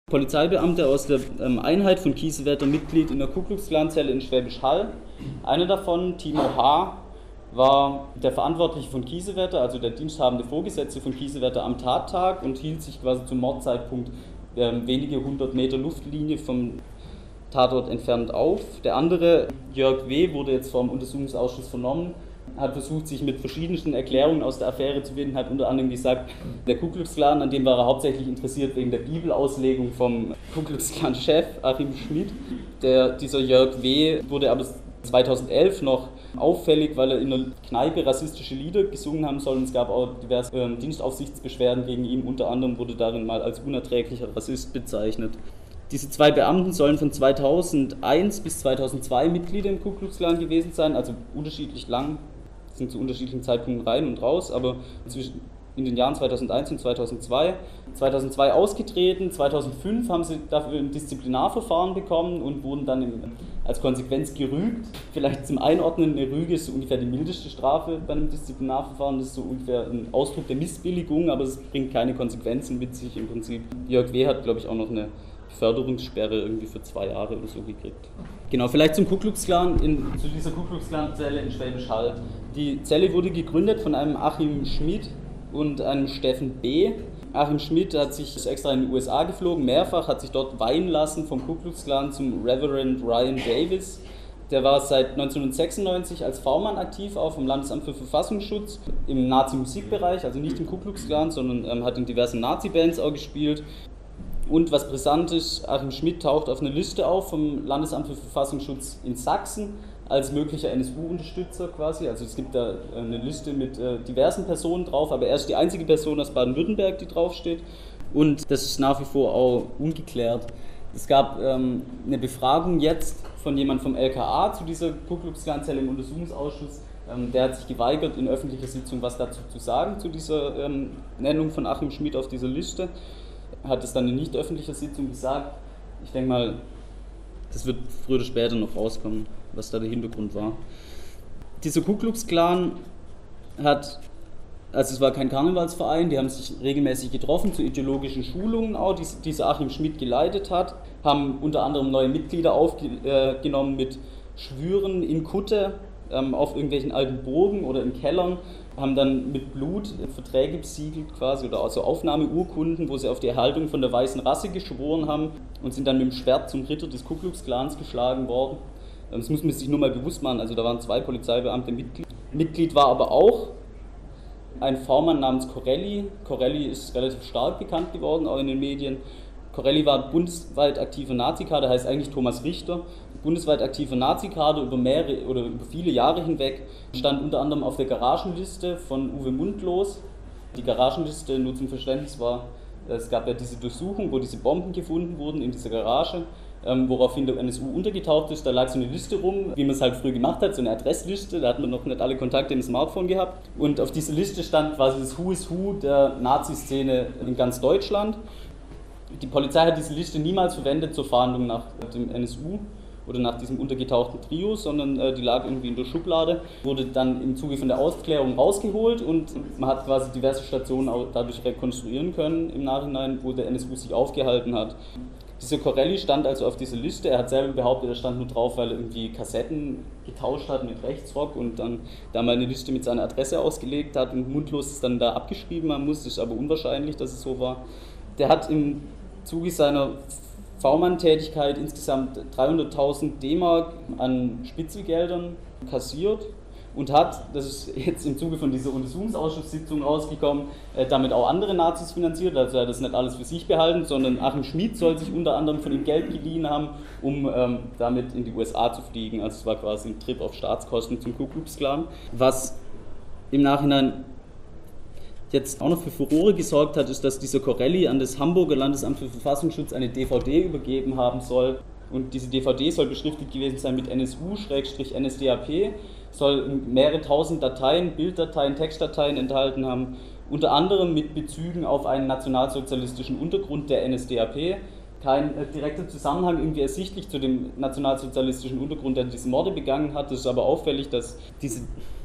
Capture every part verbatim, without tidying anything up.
Polizeibeamte aus der ähm, Einheit von Kiesewetter, Mitglied in der Ku-Klux-Klan-Zelle in Schwäbisch Hall. Einer davon, Timo H., war der Verantwortliche von Kiesewetter, also der diensthabende Vorgesetzte von Kiesewetter am Tattag und hielt sich quasi zum Mordzeitpunkt äh, wenige hundert Meter Luftlinie vom Tatort entfernt auf. Der andere, Jörg W., wurde jetzt vom Untersuchungsausschuss vernommen, hat versucht, sich mit verschiedensten Erklärungen aus der Affäre zu finden, hat unter anderem gesagt, der Ku-Klux-Klan, an dem war er hauptsächlich interessiert wegen der Bibelauslegung vom Ku-Klux-Klan-Chef Achim Schmidt. Der, dieser Jörg W. wurde aber zweitausendelf noch auffällig, weil er in einer Kneipe rassistische Lieder gesungen haben soll, und es gab auch diverse äh, Dienstaufsichtsbeschwerden gegen ihn, unter anderem wurde darin mal als unerträglicher Rassist bezeichnet. Diese zwei Beamten sollen von zweitausendeins bis zweitausendzwei Mitglieder im Ku-Klux-Klan gewesen sein, also unterschiedlich lang, sind zu unterschiedlichen Zeitpunkten rein und raus, aber zwischen, in den Jahren zweitausendeins und zweitausendzwei. zweitausendzwei ausgetreten, zweitausendfünf haben sie dafür ein Disziplinarverfahren bekommen und wurden dann im, als Konsequenz gerügt. Vielleicht zum Einordnen, eine Rüge ist so ungefähr die mildeste Strafe bei einem Disziplinarverfahren, das ist so ungefähr ein Ausdruck der Missbilligung, aber es bringt keine Konsequenzen mit sich im Prinzip. Jörg W. hat, glaube ich, auch noch eine Förderungssperre irgendwie für zwei Jahre oder so gekriegt. Genau, vielleicht zum Ku-Klux-Klan, in, zu dieser Ku-Klux-Klan-Zelle in Schwäbisch Hall. Die Zelle wurde gegründet von einem Achim Schmidt und einem Steffen B. Achim Schmidt hat sich extra in die U S A geflogen, mehrfach, hat sich dort weihen lassen vom Ku-Klux-Klan zum Reverend Ryan Davis. Der war seit neunzehnhundertsechsundneunzig als V-Mann aktiv, auch vom Landesamt für Verfassungsschutz, im Nazi-Musikbereich, also nicht im Ku-Klux-Klan, sondern ähm, hat in diversen Nazi-Bands auch gespielt. Und was brisant ist, Achim Schmidt taucht auf einer Liste auf vom Landesamt für Verfassungsschutz in Sachsen als möglicher N S U-Unterstützer quasi. Also es gibt da eine Liste mit äh, diversen Personen drauf, aber er ist die einzige Person aus Baden-Württemberg, die draufsteht. Und das ist nach wie vor auch ungeklärt. Es gab ähm, eine Befragung jetzt von jemandem vom L K A zu dieser Ku-Klux-Klan-Zelle im Untersuchungsausschuss. Ähm, der hat sich geweigert, in öffentlicher Sitzung was dazu zu sagen, zu dieser ähm, Nennung von Achim Schmidt auf dieser Liste. Hat es dann in nicht öffentlicher Sitzung gesagt. Ich denke mal, das wird früher oder später noch rauskommen, was da der Hintergrund war. Dieser Ku-Klux-Klan hat, also es war kein Karnevalsverein, die haben sich regelmäßig getroffen zu ideologischen Schulungen auch, die dieser Achim Schmidt geleitet hat, haben unter anderem neue Mitglieder aufgenommen mit Schwüren in Kutte ähm, auf irgendwelchen alten Burgen oder in Kellern, haben dann mit Blut Verträge besiegelt quasi oder also Aufnahmeurkunden, wo sie auf die Erhaltung von der weißen Rasse geschworen haben und sind dann mit dem Schwert zum Ritter des Ku-Klux-Klans geschlagen worden. Das muss man sich nur mal bewusst machen, also da waren zwei Polizeibeamte Mitglied. Mitglied war aber auch ein V-Mann namens Corelli. Corelli ist relativ stark bekannt geworden, auch in den Medien. Corelli war bundesweit aktiver Nazikader, heißt eigentlich Thomas Richter. Bundesweit aktiver Nazikader über mehrere oder über viele Jahre hinweg, stand unter anderem auf der Garagenliste von Uwe Mundlos. Die Garagenliste, nur zum Verständnis, war, es gab ja diese Durchsuchung, wo diese Bomben gefunden wurden in dieser Garage, ähm, woraufhin der N S U untergetaucht ist. Da lag so eine Liste rum, wie man es halt früher gemacht hat, so eine Adressliste, da hat man noch nicht alle Kontakte im Smartphone gehabt. Und auf dieser Liste stand quasi das Who is Who der Nazi-Szene in ganz Deutschland. Die Polizei hat diese Liste niemals verwendet zur Fahndung nach dem N S U oder nach diesem untergetauchten Trio, sondern äh, die lag irgendwie in der Schublade, wurde dann im Zuge von der Aufklärung rausgeholt und man hat quasi diverse Stationen auch dadurch rekonstruieren können im Nachhinein, wo der N S U sich aufgehalten hat. Dieser Corelli stand also auf dieser Liste, er hat selber behauptet, er stand nur drauf, weil er irgendwie Kassetten getauscht hat mit Rechtsrock und dann da mal eine Liste mit seiner Adresse ausgelegt hat und Mundlos es dann da abgeschrieben haben muss, ist aber unwahrscheinlich, dass es so war. Der hat im Zuge seiner V-Mann-Tätigkeit insgesamt dreihunderttausend D-Mark an Spitzelgeldern kassiert und hat, das ist jetzt im Zuge von dieser Untersuchungsausschusssitzung rausgekommen, äh, damit auch andere Nazis finanziert, also er hat das nicht alles für sich behalten, sondern Achim Schmidt soll sich unter anderem von ihm Geld geliehen haben, um ähm, damit in die U S A zu fliegen, also es war quasi ein Trip auf Staatskosten zum Ku-Klux-Klan, was im Nachhinein jetzt auch noch für Furore gesorgt hat, ist, dass dieser Corelli an das Hamburger Landesamt für Verfassungsschutz eine D V D übergeben haben soll. Und diese D V D soll beschriftet gewesen sein mit N S U-N S D A P, soll mehrere tausend Dateien, Bilddateien, Textdateien enthalten haben, unter anderem mit Bezügen auf einen nationalsozialistischen Untergrund der N S D A P. Kein äh, direkter Zusammenhang irgendwie ersichtlich zu dem nationalsozialistischen Untergrund, der diese Morde begangen hat. Es ist aber auffällig, dass diese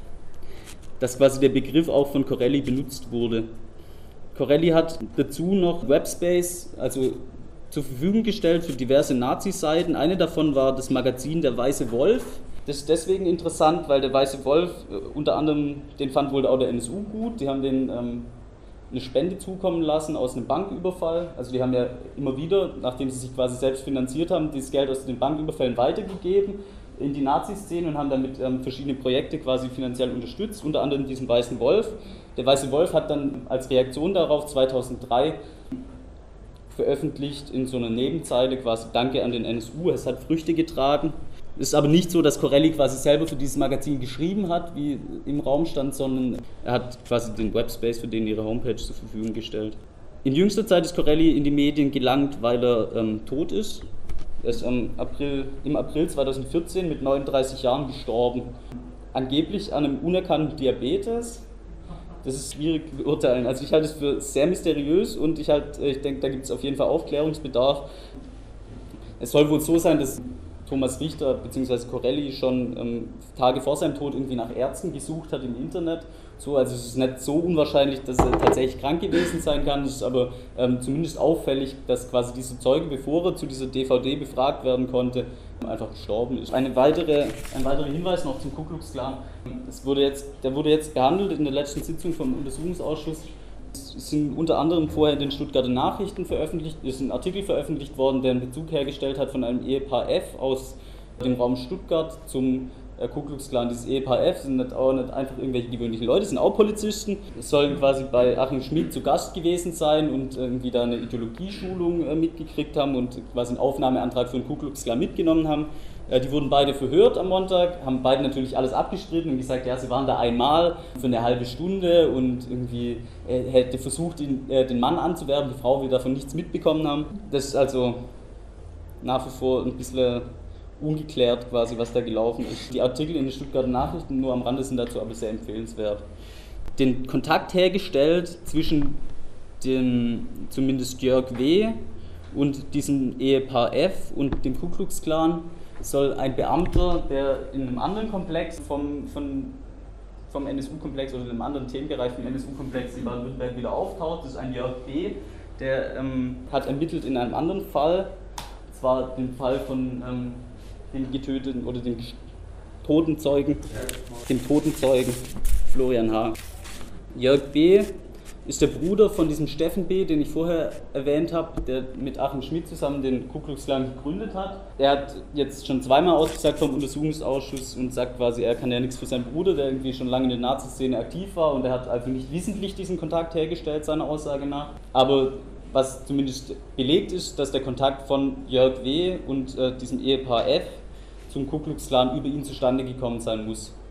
dass quasi der Begriff auch von Corelli benutzt wurde. Corelli hat dazu noch Webspace, also zur Verfügung gestellt für diverse Nazi-Seiten. Eine davon war das Magazin Der Weiße Wolf. Das ist deswegen interessant, weil der Weiße Wolf, äh, unter anderem, den fand wohl auch der N S U gut. Die haben den ähm, eine Spende zukommen lassen aus einem Banküberfall. Also die haben ja immer wieder, nachdem sie sich quasi selbst finanziert haben, dieses Geld aus den Banküberfällen weitergegeben in die Nazi-Szene und haben damit ähm, verschiedene Projekte quasi finanziell unterstützt, unter anderem diesen Weißen Wolf. Der Weiße Wolf hat dann als Reaktion darauf zweitausenddrei veröffentlicht in so einer Nebenzeile quasi Danke an den N S U, es hat Früchte getragen. Es ist aber nicht so, dass Corelli quasi selber für dieses Magazin geschrieben hat, wie im Raum stand, sondern er hat quasi den Webspace für den ihre Homepage zur Verfügung gestellt. In jüngster Zeit ist Corelli in die Medien gelangt, weil er ähm, tot ist. Er ist im April, im April zweitausendvierzehn mit neununddreißig Jahren gestorben. Angeblich an einem unerkannten Diabetes. Das ist schwierig zu beurteilen. Also ich halte es für sehr mysteriös und ich, halt, ich denke, da gibt es auf jeden Fall Aufklärungsbedarf. Es soll wohl so sein, dass Thomas Richter bzw. Corelli schon ähm, Tage vor seinem Tod irgendwie nach Ärzten gesucht hat im Internet. So, also es ist nicht so unwahrscheinlich, dass er tatsächlich krank gewesen sein kann. Es ist aber ähm, zumindest auffällig, dass quasi dieser Zeuge, bevor er zu dieser D V D befragt werden konnte, einfach gestorben ist. Eine weitere, ein weiterer Hinweis noch zum Ku Klux Klan. Es wurde jetzt, der wurde jetzt behandelt in der letzten Sitzung vom Untersuchungsausschuss. Es sind unter anderem vorher in den Stuttgarter Nachrichten veröffentlicht, ist ein Artikel veröffentlicht worden, der einen Bezug hergestellt hat von einem Ehepaar F aus dem Raum Stuttgart zum Ku Klux Klan. Dieses Ehepaar F sind nicht, auch nicht einfach irgendwelche gewöhnlichen Leute, sind auch Polizisten. Es sollen quasi bei Achim Schmidt zu Gast gewesen sein und irgendwie da eine Ideologieschulung äh, mitgekriegt haben und quasi einen Aufnahmeantrag für den Ku Klux Klan mitgenommen haben. Äh, die wurden beide verhört am Montag, haben beide natürlich alles abgestritten und gesagt, ja, sie waren da einmal für eine halbe Stunde und irgendwie er hätte versucht, ihn, äh, den Mann anzuwerben, die Frau will davon nichts mitbekommen haben. Das ist also nach wie vor ein bisschen ungeklärt quasi, was da gelaufen ist. Die Artikel in den Stuttgarter Nachrichten nur am Rande sind dazu aber sehr empfehlenswert. Den Kontakt hergestellt zwischen dem zumindest Jörg W. und diesem Ehepaar F. und dem Ku Klux Klan soll ein Beamter, der in einem anderen Komplex vom, von, vom N S U-Komplex oder in einem anderen Themenbereich vom N S U-Komplex in Baden-Württemberg wieder auftaucht, das ist ein Jörg B., der ähm, hat ermittelt in einem anderen Fall, und zwar den Fall von ähm, dem getöteten oder dem toten Zeugen, dem toten Zeugen Florian H. Jörg B. ist der Bruder von diesem Steffen B., den ich vorher erwähnt habe, der mit Achim Schmidt zusammen den Ku Klux Klan gegründet hat. Er hat jetzt schon zweimal ausgesagt vom Untersuchungsausschuss und sagt quasi, er kann ja nichts für seinen Bruder, der irgendwie schon lange in der Nazi-Szene aktiv war und er hat also nicht wissentlich diesen Kontakt hergestellt, seiner Aussage nach. Aber was zumindest belegt ist, dass der Kontakt von Jörg W. und äh, diesem Ehepaar F. zum Ku Klux Klan über ihn zustande gekommen sein muss.